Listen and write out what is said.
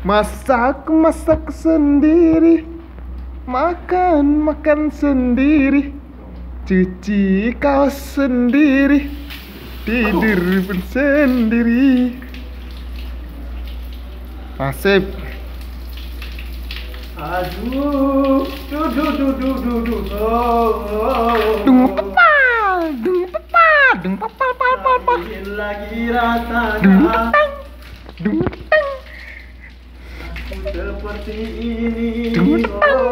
Masak sendiri, makan sendiri, cuci kaos sendiri, tidur pun sendiri. Asik. Aduh, duh. Dung pepal, pal. Lagi rasanya. Dung teng. Seperti ini. Dung teng.